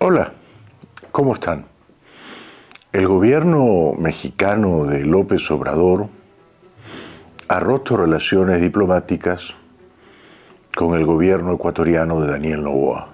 Hola, ¿cómo están? El gobierno mexicano de López Obrador ha roto relaciones diplomáticas con el gobierno ecuatoriano de Daniel Noboa.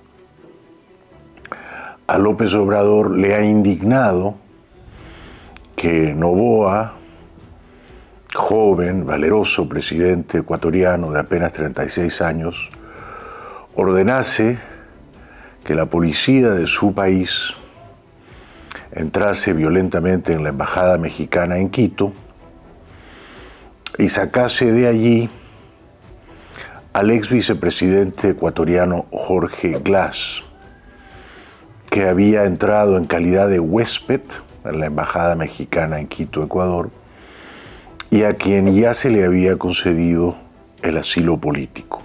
A López Obrador le ha indignado que Noboa, joven, valeroso presidente ecuatoriano de apenas 36 años, ordenase que la policía de su país entrase violentamente en la embajada mexicana en Quito y sacase de allí al ex vicepresidente ecuatoriano Jorge Glass, que había entrado en calidad de huésped en la embajada mexicana en Quito, Ecuador, y a quien ya se le había concedido el asilo político.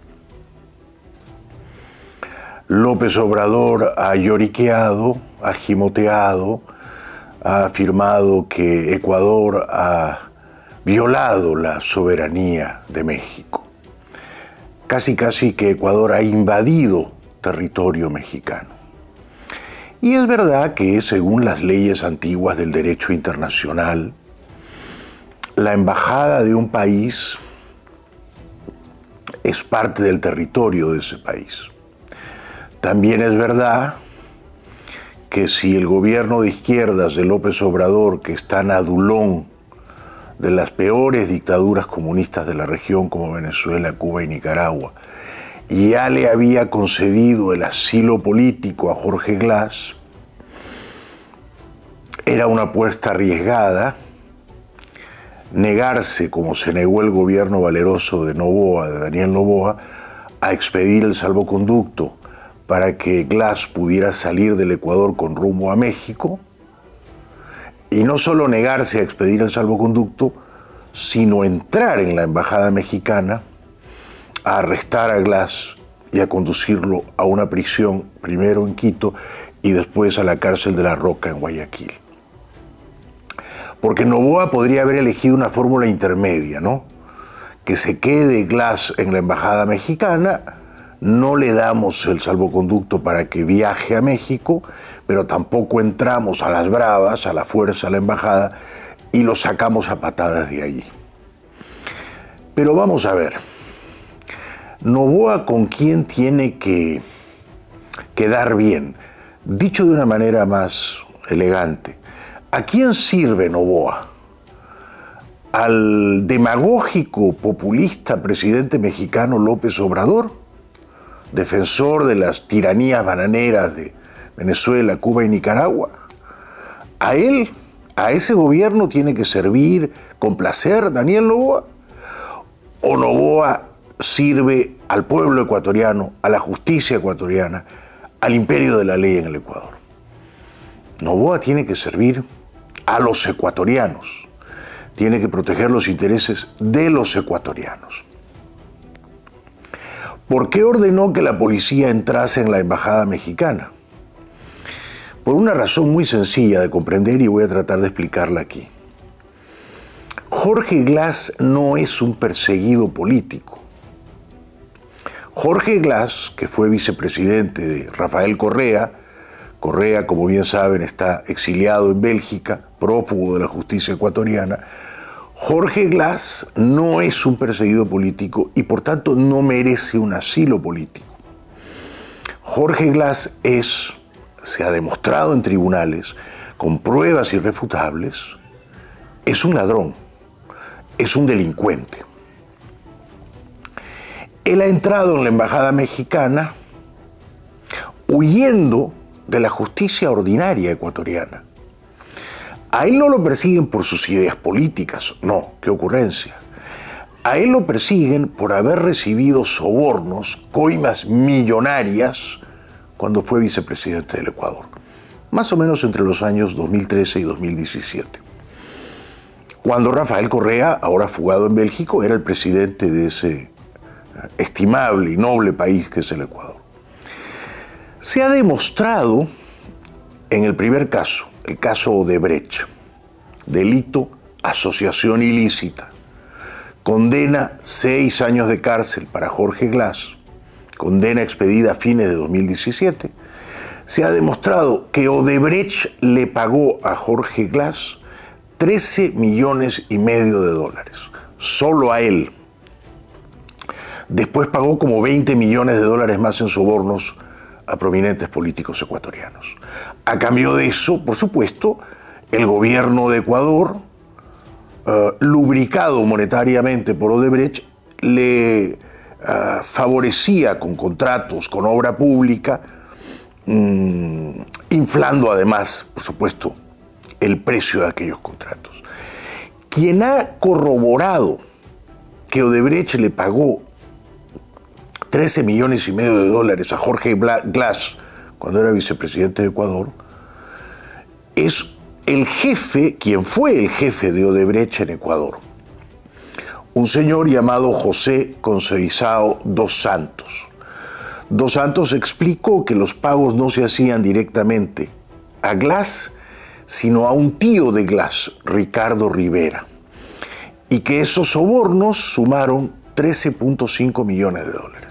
López Obrador ha lloriqueado, ha gimoteado, ha afirmado que Ecuador ha violado la soberanía de México. Casi que Ecuador ha invadido territorio mexicano. Y es verdad que, según las leyes antiguas del derecho internacional, la embajada de un país es parte del territorio de ese país. También es verdad que si el gobierno de izquierdas de López Obrador, que está en adulón de las peores dictaduras comunistas de la región como Venezuela, Cuba y Nicaragua, ya le había concedido el asilo político a Jorge Glass, era una apuesta arriesgada negarse, como se negó el gobierno valeroso de Noboa, de Daniel Noboa, a expedir el salvoconducto para que Glass pudiera salir del Ecuador con rumbo a México, y no solo negarse a expedir el salvoconducto, sino entrar en la embajada mexicana, a arrestar a Glass y a conducirlo a una prisión, primero en Quito y después a la cárcel de La Roca en Guayaquil. Porque Noboa podría haber elegido una fórmula intermedia, ¿no? Que se quede Glass en la embajada mexicana, no le damos el salvoconducto para que viaje a México, pero tampoco entramos a las bravas, a la fuerza, a la embajada, y lo sacamos a patadas de allí. Pero vamos a ver, Noboa, ¿con quién tiene que quedar bien? Dicho de una manera más elegante, ¿a quién sirve Noboa? ¿Al demagógico, populista presidente mexicano López Obrador, defensor de las tiranías bananeras de Venezuela, Cuba y Nicaragua? ¿A él, a ese gobierno tiene que servir, complacer Daniel Noboa? ¿O Noboa sirve al pueblo ecuatoriano, a la justicia ecuatoriana, al imperio de la ley en el Ecuador? Noboa tiene que servir a los ecuatorianos, tiene que proteger los intereses de los ecuatorianos. ¿Por qué ordenó que la policía entrase en la embajada mexicana? Por una razón muy sencilla de comprender y voy a tratar de explicarla aquí. Jorge Glass no es un perseguido político. Jorge Glass, que fue vicepresidente de Rafael Correa, como bien saben, está exiliado en Bélgica, prófugo de la justicia ecuatoriana. Jorge Glass no es un perseguido político y por tanto no merece un asilo político. Jorge Glass se ha demostrado en tribunales, con pruebas irrefutables, es un ladrón, es un delincuente. Él ha entrado en la embajada mexicana huyendo de la justicia ordinaria ecuatoriana. A él no lo persiguen por sus ideas políticas, no, qué ocurrencia. A él lo persiguen por haber recibido sobornos, coimas millonarias, cuando fue vicepresidente del Ecuador, más o menos entre los años 2013 y 2017. Cuando Rafael Correa, ahora fugado en Bélgica, era el presidente de ese estimable y noble país que es el Ecuador. Se ha demostrado en el primer caso, el caso Odebrecht, delito asociación ilícita, condena 6 años de cárcel para Jorge Glass, condena expedida a fines de 2017, se ha demostrado que Odebrecht le pagó a Jorge Glass 13,5 millones de dólares, solo a él. Después pagó como 20 millones de dólares más en sobornos a prominentes políticos ecuatorianos. A cambio de eso, por supuesto, el gobierno de Ecuador, lubricado monetariamente por Odebrecht, le favorecía con contratos, con obra pública, inflando además, por supuesto, el precio de aquellos contratos. Quien ha corroborado que Odebrecht le pagó 13,5 millones de dólares a Jorge Glass cuando era vicepresidente de Ecuador, es el jefe, quien fue el jefe de Odebrecht en Ecuador, un señor llamado José Conceizao dos Santos. Dos Santos explicó que los pagos no se hacían directamente a Glass, sino a un tío de Glass, Ricardo Rivera, y que esos sobornos sumaron 13,5 millones de dólares.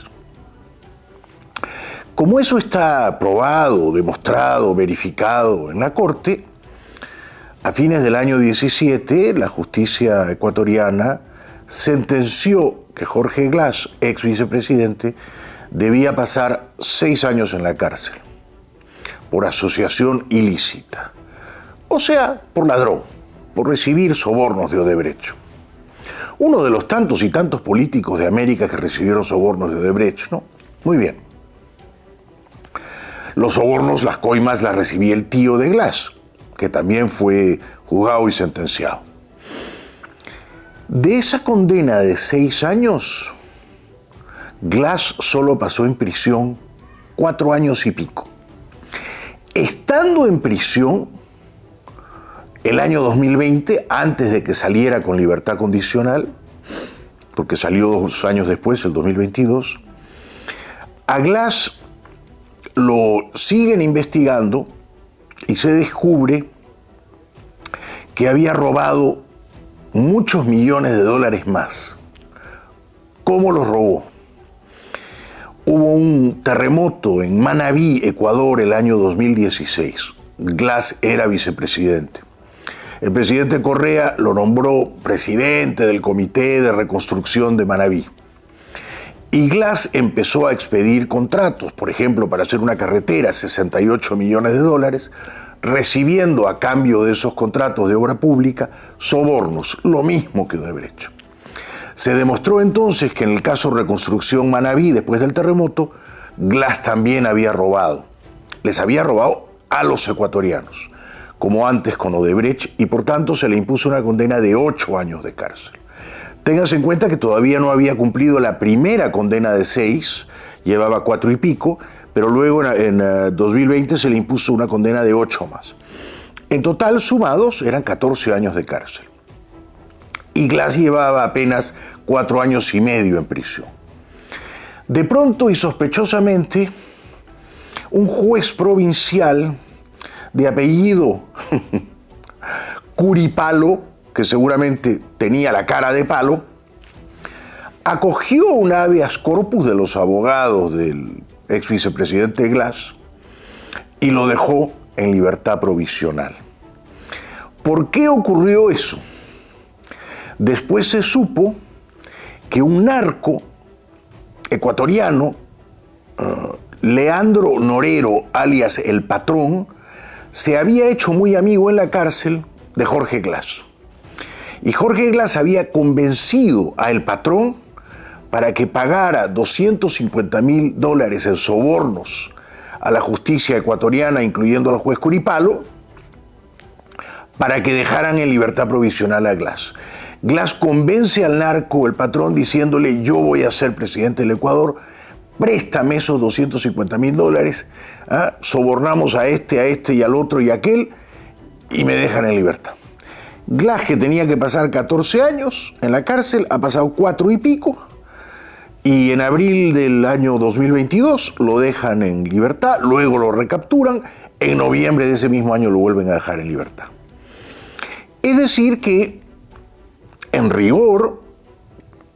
Como eso está probado, demostrado, verificado en la Corte, a fines del año 17, la justicia ecuatoriana sentenció que Jorge Glass, ex vicepresidente, debía pasar 6 años en la cárcel por asociación ilícita, o sea, por ladrón, por recibir sobornos de Odebrecht. Uno de los tantos y tantos políticos de América que recibieron sobornos de Odebrecht, ¿no? Muy bien. Los sobornos, las coimas, las recibía el tío de Glass, que también fue juzgado y sentenciado. De esa condena de 6 años, Glass solo pasó en prisión 4 años y pico. Estando en prisión, el año 2020, antes de que saliera con libertad condicional, porque salió 2 años después, el 2022, a Glass lo siguen investigando y se descubre que había robado muchos millones de dólares más. ¿Cómo los robó? Hubo un terremoto en Manabí, Ecuador, el año 2016. Glass era vicepresidente. El presidente Correa lo nombró presidente del Comité de Reconstrucción de Manabí. Y Glass empezó a expedir contratos, por ejemplo, para hacer una carretera, 68 millones de dólares, recibiendo a cambio de esos contratos de obra pública sobornos, lo mismo que Odebrecht. Se demostró entonces que en el caso Reconstrucción Manabí, después del terremoto, Glass también había robado. Les había robado a los ecuatorianos, como antes con Odebrecht, y por tanto se le impuso una condena de 8 años de cárcel. Ténganse en cuenta que todavía no había cumplido la primera condena de 6, llevaba 4 y pico, pero luego en 2020 se le impuso una condena de 8 más. En total, sumados, eran 14 años de cárcel. Y Glass llevaba apenas 4 años y medio en prisión. De pronto y sospechosamente, un juez provincial de apellido Curipalo, que seguramente tenía la cara de palo, acogió un habeas corpus de los abogados del ex vicepresidente Glass y lo dejó en libertad provisional. ¿Por qué ocurrió eso? Después se supo que un narco ecuatoriano, Leandro Norero, alias El Patrón, se había hecho muy amigo en la cárcel de Jorge Glass. Y Jorge Glass había convencido a El Patrón para que pagara 250,000 dólares en sobornos a la justicia ecuatoriana, incluyendo al juez Curipalo, para que dejaran en libertad provisional a Glass. Glass convence al narco, El Patrón, diciéndole: yo voy a ser presidente del Ecuador, préstame esos 250,000 dólares, sobornamos a este y al otro y a aquel, y me dejan en libertad. Glass, que tenía que pasar 14 años en la cárcel, ha pasado 4 y pico, y en abril del año 2022 lo dejan en libertad, luego lo recapturan, en noviembre de ese mismo año lo vuelven a dejar en libertad. Es decir que, en rigor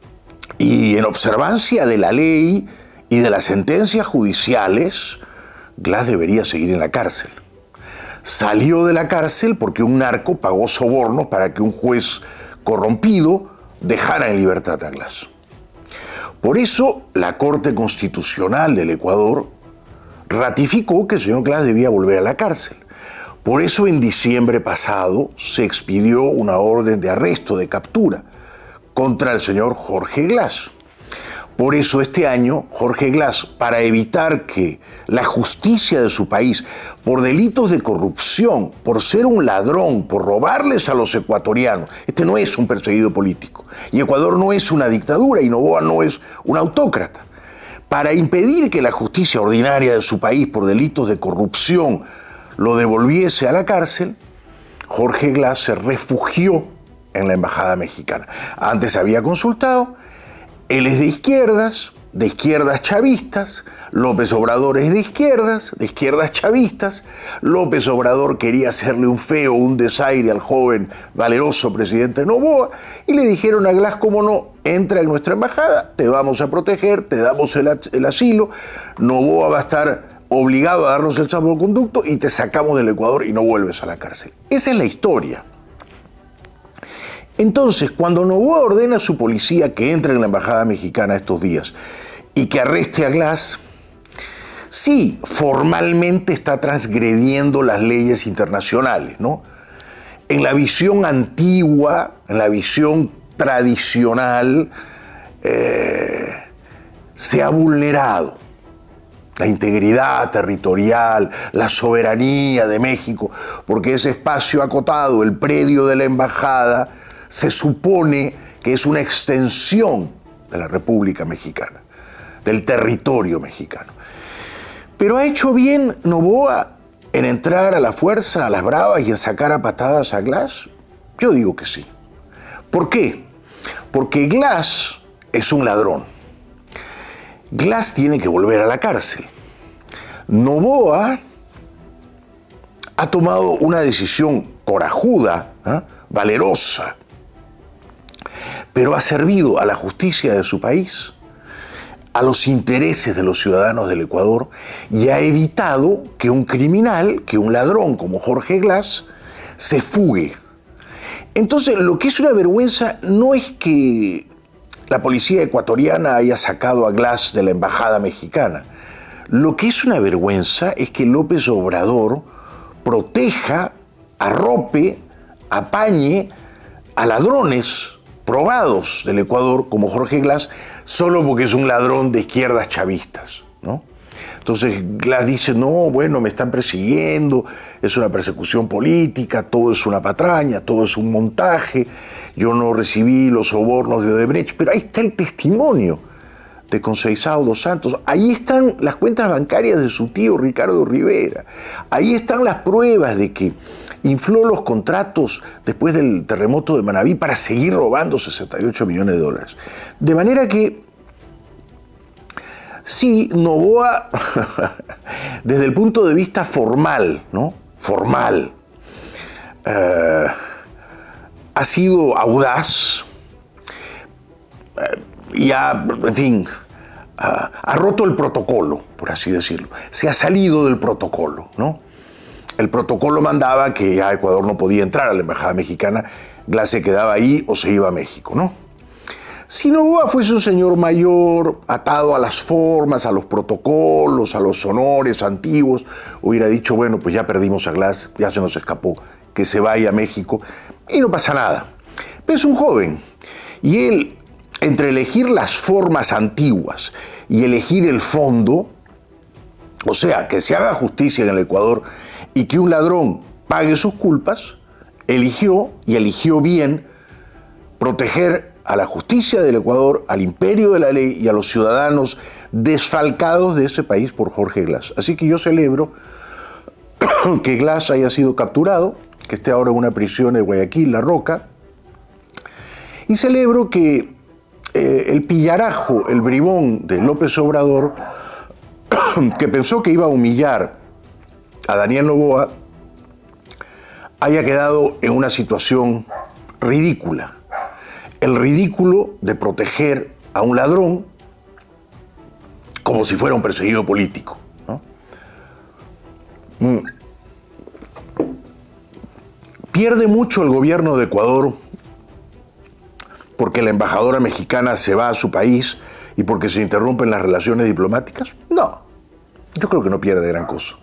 y en observancia de la ley y de las sentencias judiciales, Glass debería seguir en la cárcel. Salió de la cárcel porque un narco pagó sobornos para que un juez corrompido dejara en libertad a Glass. Por eso la Corte Constitucional del Ecuador ratificó que el señor Glass debía volver a la cárcel. Por eso en diciembre pasado se expidió una orden de arresto, de captura, contra el señor Jorge Glass. Por eso este año Jorge Glass, para evitar que la justicia de su país, por delitos de corrupción, por ser un ladrón, por robarles a los ecuatorianos, este no es un perseguido político, y Ecuador no es una dictadura, y Noboa no es un autócrata. Para impedir que la justicia ordinaria de su país, por delitos de corrupción, lo devolviese a la cárcel, Jorge Glass se refugió en la embajada mexicana. Antes había consultado. Él es de izquierdas chavistas, López Obrador es de izquierdas chavistas, López Obrador quería hacerle un feo, un desaire al joven, valeroso presidente Noboa, y le dijeron a Glass, cómo no, entra en nuestra embajada, te vamos a proteger, te damos el asilo, Noboa va a estar obligado a darnos el salvoconducto y te sacamos del Ecuador y no vuelves a la cárcel. Esa es la historia. Entonces, cuando Noboa ordena a su policía que entre en la embajada mexicana estos días y que arreste a Glass, sí, formalmente está transgrediendo las leyes internacionales, ¿no? En la visión antigua, en la visión tradicional, se ha vulnerado la integridad territorial, la soberanía de México, porque ese espacio acotado, el predio de la embajada, se supone que es una extensión de la República Mexicana, del territorio mexicano. Pero ¿ha hecho bien Noboa en entrar a la fuerza, a las bravas y en sacar a patadas a Glass? Yo digo que sí. ¿Por qué? Porque Glass es un ladrón. Glass tiene que volver a la cárcel. Noboa ha tomado una decisión corajuda, valerosa, pero ha servido a la justicia de su país, a los intereses de los ciudadanos del Ecuador, y ha evitado que un criminal, que un ladrón como Jorge Glass, se fugue. Entonces, lo que es una vergüenza no es que la policía ecuatoriana haya sacado a Glass de la embajada mexicana. Lo que es una vergüenza es que López Obrador proteja, arrope, apañe a ladrones probados del Ecuador como Jorge Glass solo porque es un ladrón de izquierdas chavistas, ¿no? Entonces Glass dice, no, bueno, me están persiguiendo, es una persecución política, todo es una patraña, todo es un montaje, yo no recibí los sobornos de Odebrecht, pero ahí está el testimonio de Conceizao dos Santos, ahí están las cuentas bancarias de su tío Ricardo Rivera, ahí están las pruebas de que infló los contratos después del terremoto de Manabí para seguir robando 68 millones de dólares. De manera que, sí, Noboa, desde el punto de vista formal, ¿no? Formal, ha sido audaz y en fin, ha roto el protocolo, por así decirlo. Se ha salido del protocolo, ¿no? El protocolo mandaba que ya Ecuador no podía entrar a la embajada mexicana, Glass se quedaba ahí o se iba a México, ¿no? Si Noboa fuese un señor mayor, atado a las formas, a los protocolos, a los honores antiguos, hubiera dicho, bueno, pues ya perdimos a Glass, ya se nos escapó, que se vaya a México y no pasa nada. Pero es un joven y él, entre elegir las formas antiguas y elegir el fondo, o sea, que se haga justicia en el Ecuador y que un ladrón pague sus culpas, eligió, y eligió bien, proteger a la justicia del Ecuador, al imperio de la ley y a los ciudadanos desfalcados de ese país por Jorge Glass. Así que yo celebro que Glass haya sido capturado, que esté ahora en una prisión de Guayaquil, La Roca, y celebro que el pillarajo, el bribón de López Obrador, que pensó que iba a humillar a Daniel Noboa, haya quedado en una situación ridícula. El ridículo de proteger a un ladrón como si fuera un perseguido político, ¿no? ¿Pierde mucho el gobierno de Ecuador porque la embajadora mexicana se va a su país y porque se interrumpen las relaciones diplomáticas? No, yo creo que no pierde gran cosa.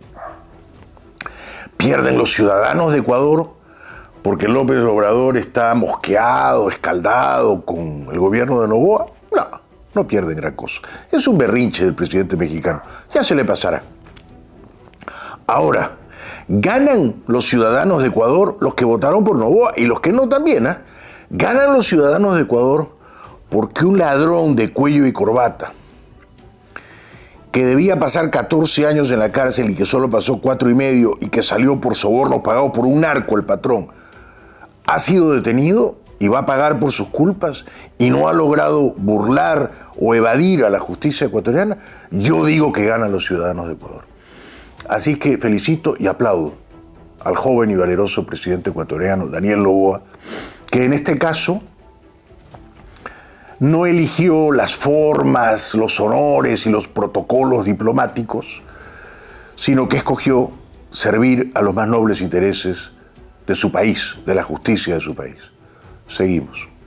¿Pierden los ciudadanos de Ecuador porque López Obrador está mosqueado, escaldado con el gobierno de Noboa? No, no pierden gran cosa. Es un berrinche del presidente mexicano, ya se le pasará. Ahora, ganan los ciudadanos de Ecuador, los que votaron por Noboa y los que no también, ¿eh? Ganan los ciudadanos de Ecuador porque un ladrón de cuello y corbata, que debía pasar 14 años en la cárcel y que solo pasó 4 y medio y que salió por sobornos pagados por un narco, el patrón, ha sido detenido y va a pagar por sus culpas y no ha logrado burlar o evadir a la justicia ecuatoriana. Yo digo que ganan los ciudadanos de Ecuador. Así que felicito y aplaudo al joven y valeroso presidente ecuatoriano, Daniel Noboa, que en este caso no eligió las formas, los honores y los protocolos diplomáticos, sino que escogió servir a los más nobles intereses de su país, de la justicia de su país. Seguimos.